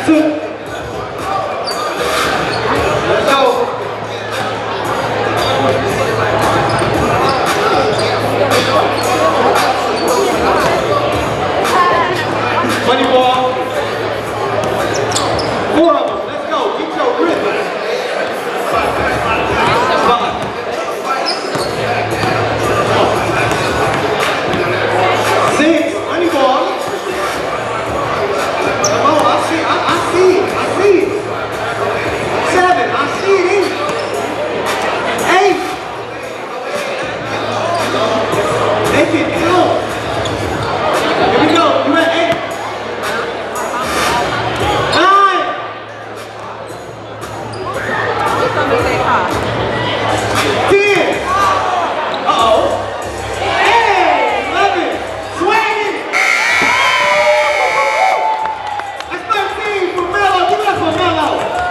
2. Let's go. Money ball. 4 of them. Let's go. Get your rhythm. 5. 6. Money ball. Come on. I see it. I see it. 7. I see it. 8. Make it count. Here we go. You at 8. 9. 10. Uh-oh. 11. Swagging. That's 13 for Mello. Give it up for Mello.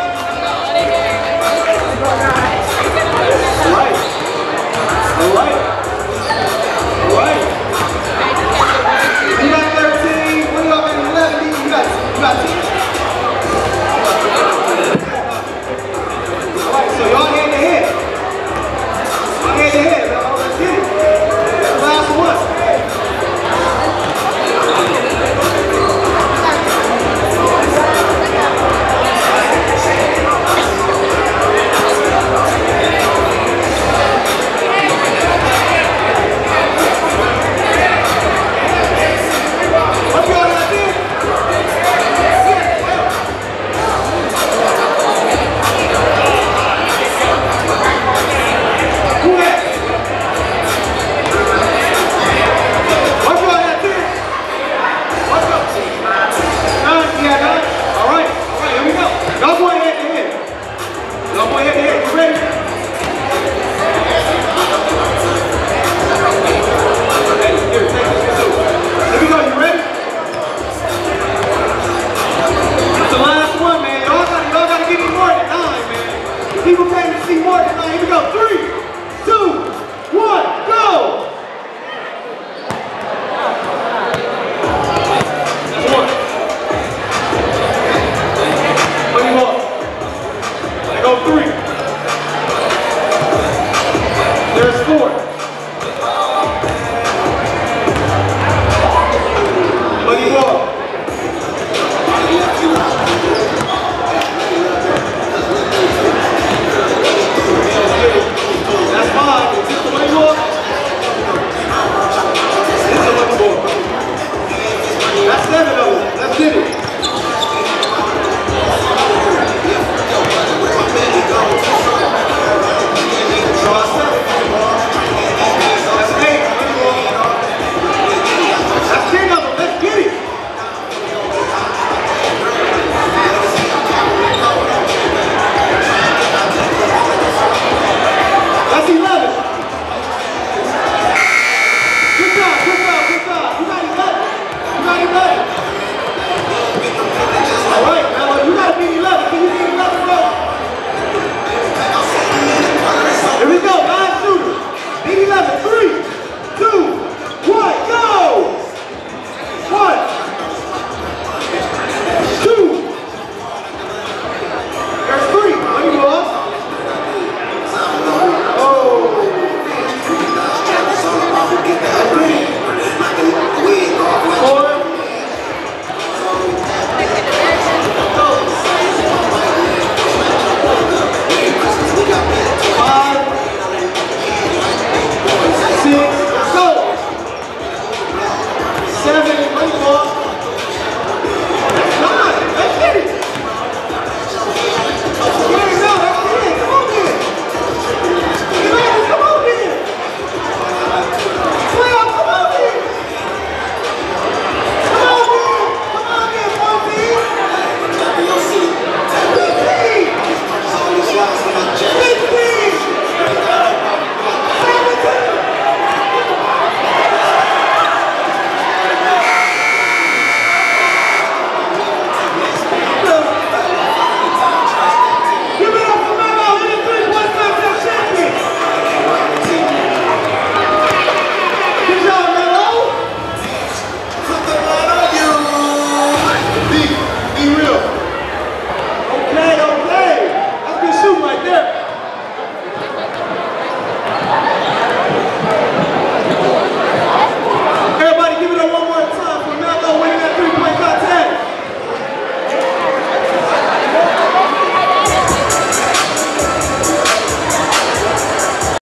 All right. You got 13. What do you got? 11. You got 10.